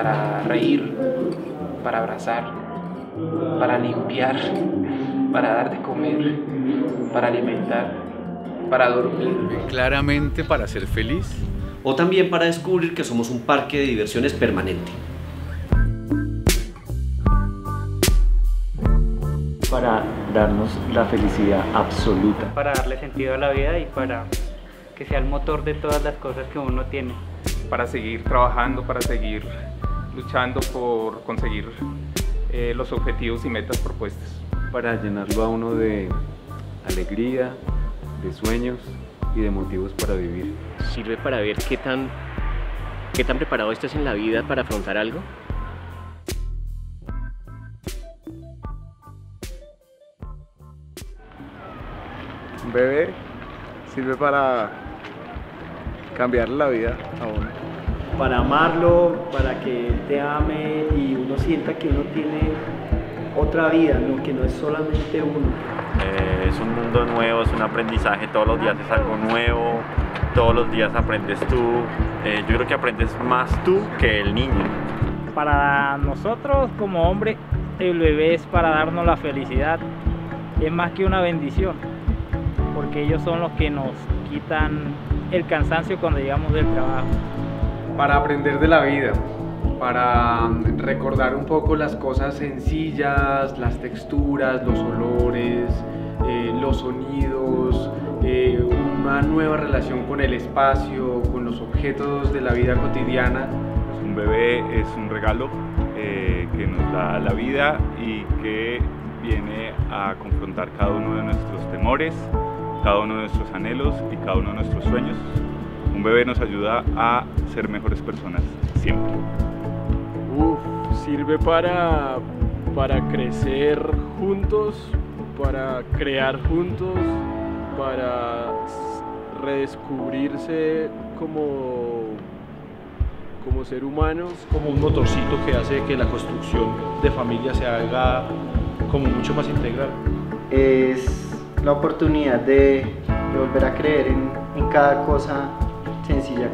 para reír, para abrazar, para limpiar, para dar de comer, para alimentar, para dormir. Claramente para ser feliz. O también para descubrir que somos un parque de diversiones permanente. Para darnos la felicidad absoluta. Para darle sentido a la vida y para que sea el motor de todas las cosas que uno tiene. Para seguir trabajando, para seguir luchando por conseguir los objetivos y metas propuestas. Para llenarlo a uno de alegría, de sueños y de motivos para vivir. ¿Sirve para ver qué tan preparado estás en la vida para afrontar algo? Un bebé sirve para cambiarle la vida a uno. Para amarlo, para que él te ame y uno sienta que uno tiene otra vida, ¿no? Que no es solamente uno. Es un mundo nuevo, es un aprendizaje, todos los días es algo nuevo, todos los días aprendes tú. Yo creo que aprendes más tú que el niño. Para nosotros como hombres, el bebé es para darnos la felicidad, es más que una bendición, porque ellos son los que nos quitan el cansancio cuando llegamos del trabajo. Para aprender de la vida, para recordar un poco las cosas sencillas, las texturas, los olores, los sonidos, una nueva relación con el espacio, con los objetos de la vida cotidiana. Un bebé es un regalo que nos da la vida y que viene a confrontar cada uno de nuestros temores, cada uno de nuestros anhelos y cada uno de nuestros sueños. Un bebé nos ayuda a ser mejores personas, siempre. Sirve para crecer juntos, para crear juntos, para redescubrirse como ser humano. Como un motorcito que hace que la construcción de familia se haga como mucho más integral. Es la oportunidad de volver a creer en cada cosa sencilla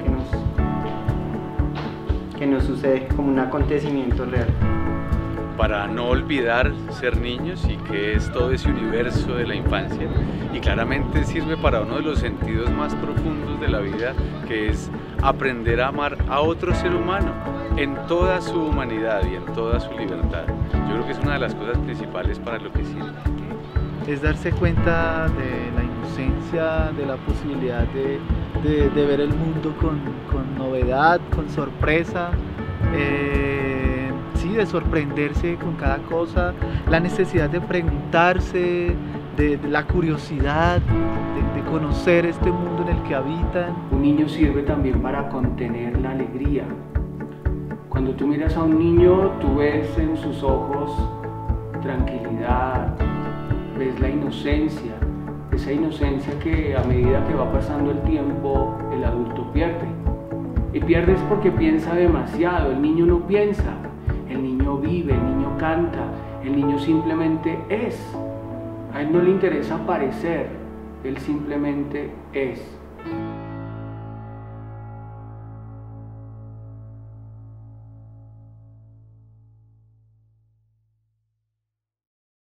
que nos sucede, como un acontecimiento real. Para no olvidar ser niños y que es todo ese universo de la infancia, y claramente sirve para uno de los sentidos más profundos de la vida, que es aprender a amar a otro ser humano en toda su humanidad y en toda su libertad. Yo creo que es una de las cosas principales para lo que sirve. Es darse cuenta de la inocencia, de la posibilidad de ver el mundo con novedad, con sorpresa, sí, de sorprenderse con cada cosa, la necesidad de preguntarse, de la curiosidad, de conocer este mundo en el que habitan. Un niño sirve también para contener la alegría. Cuando tú miras a un niño, tú ves en sus ojos tranquilidad, ves la inocencia, esa inocencia que a medida que va pasando el tiempo, el adulto pierde. Y pierde es porque piensa demasiado. El niño no piensa, el niño vive, el niño canta, el niño simplemente es. A él no le interesa parecer, él simplemente es.